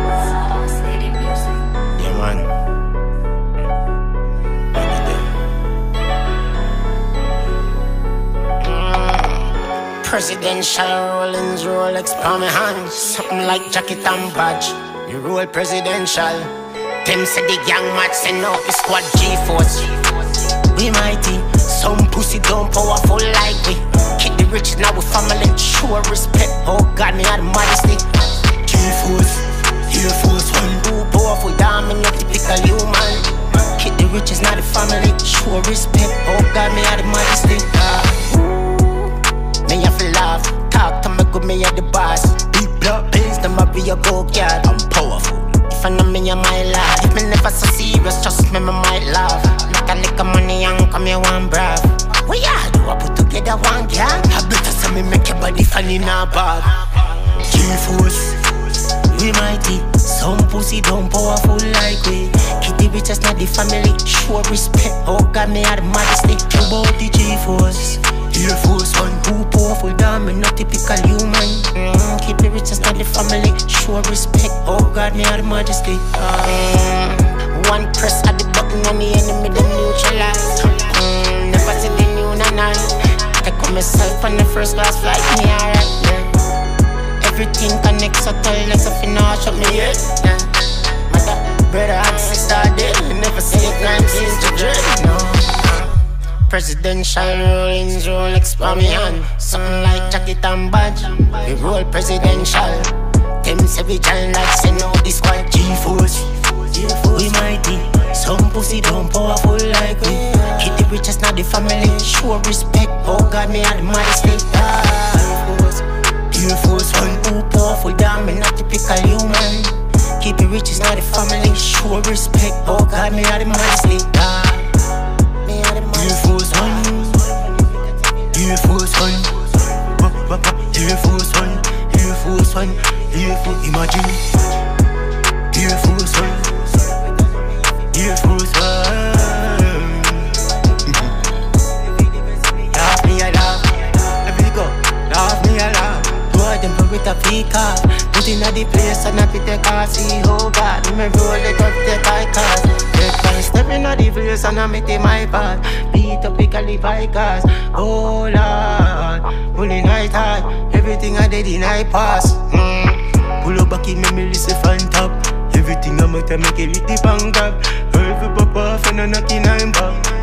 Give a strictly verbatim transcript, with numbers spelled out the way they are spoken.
Yeah, man. Presidential Rollins Rolex palm my hand, something like jacket and badge. You roll presidential. Them say the young match send out the squad G-Force. We mighty, some pussy don't powerful like we. Keep the rich now with family, show respect. Oh God, me had modesty. G-Force, Air Force One. Too powerful, damn, me not typical human. Keep the riches, not the family, show respect. Oh God, me had modesty. Me have to laugh, talk to me good, me at the boss. Big blood pills, them a be a go-yard. I'm powerful, if I know me I might laugh. If me never so serious, trust me, me might laugh. Look a lick of money and come here one brav. What ya do, I put together one girl. I better say me make your body fan in a bag. G-Force, we mighty, some pussy don't powerful like we. Keep the riches, not the family, show respect. Oh God, me had modesty. About the G-Force, Air Force One. Too powerful, damn, me not typical human. mm, Keep the riches, not the family, show respect. Oh God, me had majesty. mm, One press at the button and the enemy them neutralize. mm, Never see the new nine. Take on myself on the first class flight, me alright, yeah. Everything connects, so tell us if you know shut me yet, yeah. Mother, brother and sister dead. Never see a crime since the dread, no. Presidential Rollins Rolex for me hand, something like jacket and badge. We roll presidential. Them say we giant like send out the squad G-Force. We mighty, some pussy don't powerful like we. Keep the riches, not the family, show respect. Oh God, me had modesty. Air Force One. Too powerful, damn, me not typical human. Keep the riches, not the family, show respect. Oh God, me had modesty. Air Force One, Air Force One, Air Force One, Air Force One, Air Force. Imagine, Air Force One, Air Force One. Laugh me a laugh, let me go. Laugh me a laugh. Two of them put with a peak off. Put in a the place and I fit the car. See, oh God, me roll it up the high cars. Step in the place and I make it my path. Beat up the Calibicas. Oh Lord, pulling night hard. Everything I did in I pass. mm. Pull up back in me, me listen fan top. Everything I make to make it with the bang grab. Every pop off and I knock in I'm back.